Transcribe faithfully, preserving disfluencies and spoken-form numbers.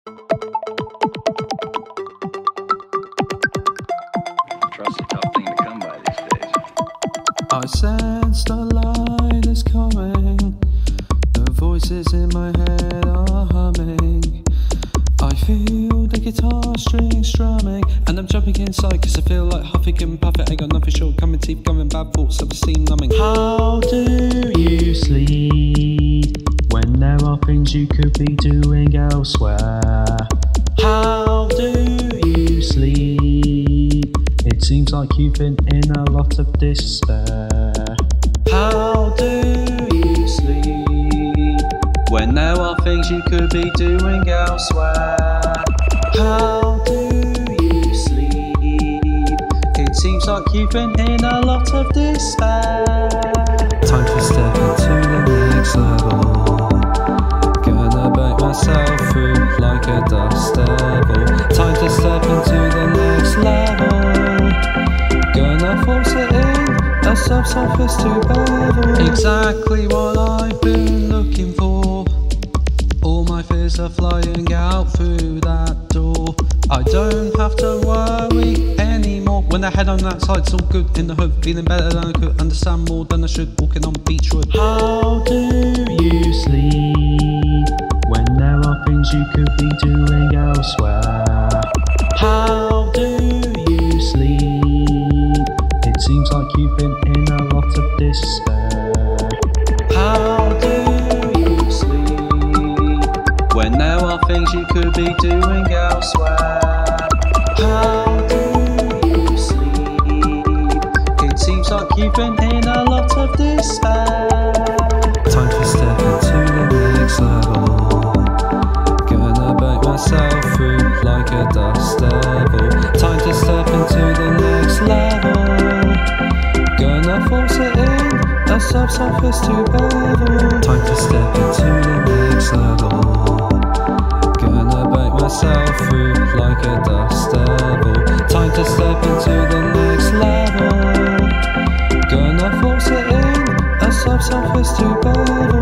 Trust's a tough thing to come by these days. I sense the light is coming. The voices in my head are humming. I feel the guitar strings strumming, and I'm jumping inside cause I feel like huffing and puffing. Ain't got nothing short coming, teeth going, bad thoughts of the steam numbing. How do you sleep when there are things you could be doing elsewhere? How do you sleep? It seems like you've been in a lot of despair. How do you sleep when there are things you could be doing elsewhere? How do you sleep? It seems like you've been in a lot of despair. Time to step into the next level. Gonna bake myself through like a dust devil. Time to step into the next level. Gonna force it in, a subsurface to bevel. Exactly what I've been looking for. All my fears are flying out through that door. I don't have to worry anymore. When I head on that side, it's all good in the hood. Feeling better than I could, understand more than I should. Walking on Beechwood. How do you sleep when there are things you could be doing elsewhere? How do you sleep? It seems like you've been in a lot of despair. How do you sleep when there are things you could be doing elsewhere? How do you sleep? It seems like you've been in a lot of despair. Time to step into the next level. Gonna bake myself through like a dust devil. Time to step into the next level. Gonna force it in, a subsurface to bevel. Time to step into the next level. Gonna bake myself through like a dust devil. Time to step into the next level. Gonna force it in, a subsurface to bevel.